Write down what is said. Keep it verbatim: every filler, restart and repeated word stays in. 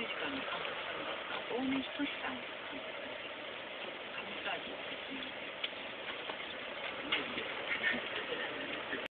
士館の監督さんだった大根仁さん監督です。